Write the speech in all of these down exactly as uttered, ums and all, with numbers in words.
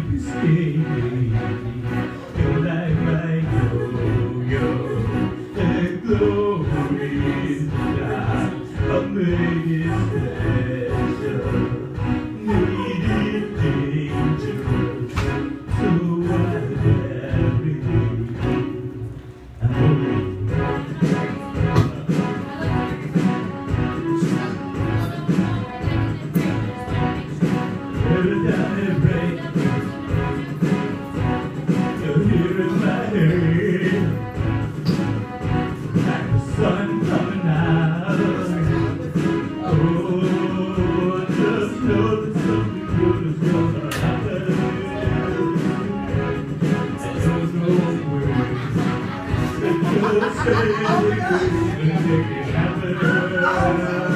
You're like my yo-yo, and glories that I made it special. Needed dangerous, so I everything. Every time it breaks, you're here in my head, like the sun coming out. Oh, just know that something good is gonna happen. And there's no way that you'll say and make it happen.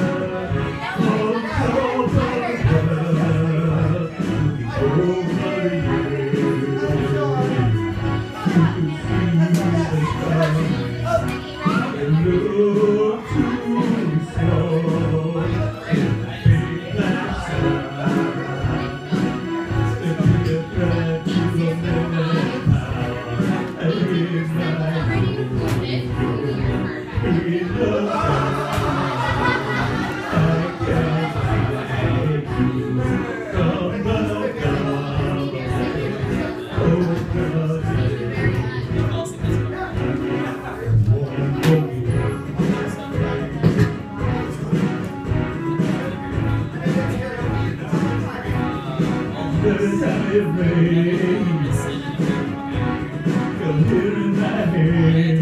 Every time it rains, you're here in my head,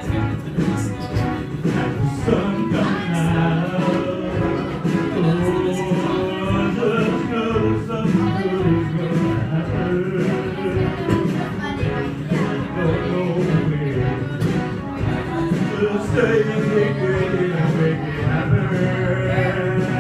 like the sun coming out. Oh, just know something good is gonna happen. Don't know where, just stay and make it and make it happen.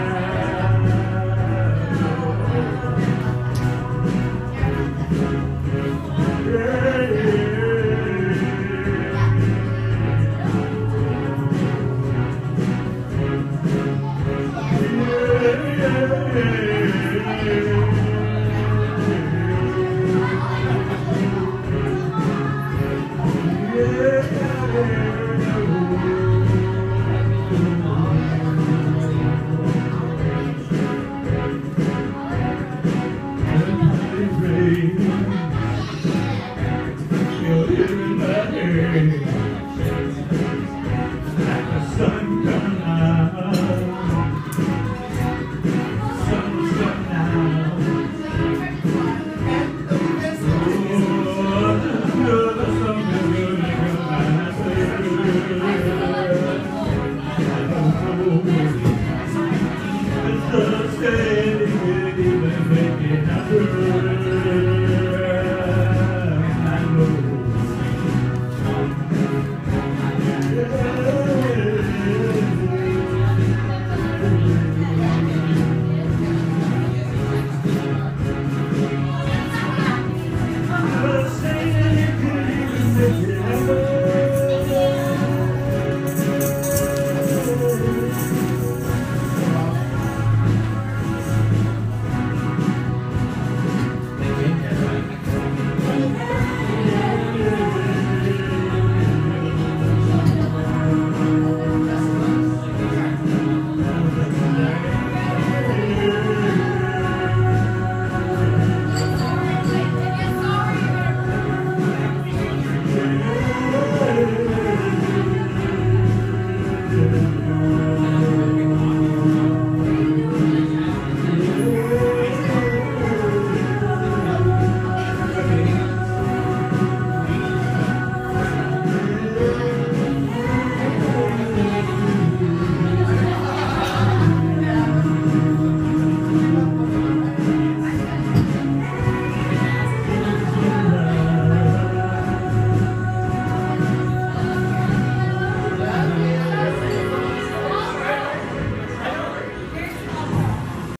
You're here in my head.